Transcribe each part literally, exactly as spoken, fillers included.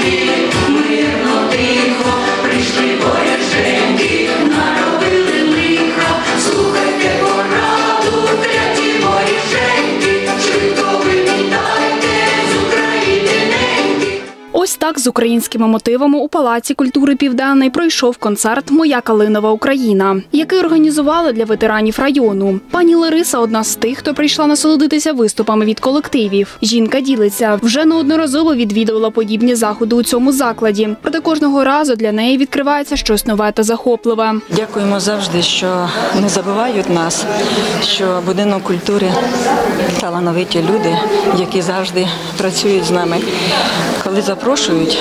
Ось так з українськими мотивами у Палаці культури «Південний» пройшов концерт «Моя калинова Україна», який організували для ветеранів району. Пані Лариса – одна з тих, хто прийшла насолодитися виступами від колективів. Жінка ділиться, вже неодноразово відвідувала подібні заходи у цьому закладі. Проте кожного разу для неї відкривається щось нове та захопливе. Дякуємо завжди, що не забувають нас, що будинок культури – талановиті люди, які завжди працюють з нами. Коли запрошують,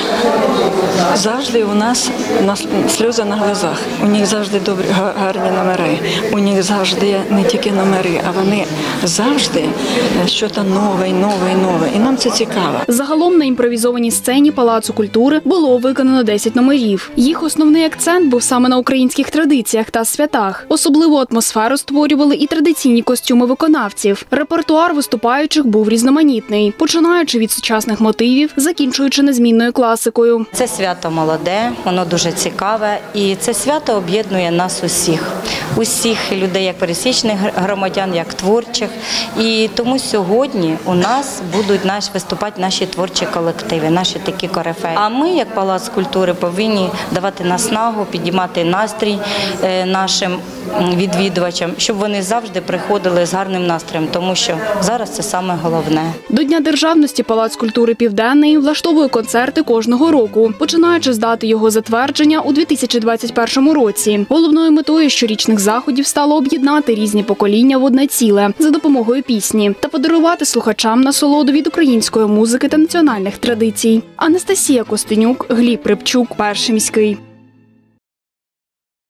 завжди у нас сльози на глазах. У них завжди добрі, гарні номери. У них завжди не тільки номери, а вони завжди щось нове, нове, нове. І нам це цікаво. Загалом на імпровізованій сцені Палацу культури було виконано десять номерів. Їх основний акцент був саме на українських традиціях та святах. Особливу атмосферу створювали і традиційні костюми виконавців. Репертуар виступаючих був різноманітний, починаючи від сучасних мотивів, закінчуючи незмінною класикою. Це свято молоде, воно дуже цікаве, і це свято об'єднує нас усіх. Усіх людей, як пересічних громадян, як творчих. І тому сьогодні у нас будуть наш, виступати наші творчі колективи, наші такі корифеї. А ми, як Палац культури, повинні давати наснагу, підіймати настрій нашим відвідувачам, щоб вони завжди приходили з гарним настроєм, тому що зараз це саме головне. До Дня державності Палац культури «Південний» влаштовує концерти кожного року, починаючи з дати його затвердження у дві тисячі двадцять першому році. Головною метою щорічних заходів стало об'єднати різні покоління в одне ціле за допомогою пісні та подарувати слухачам насолоду від української музики та національних традицій. Анастасія Костенюк, Гліб Рибчук, Перший міський.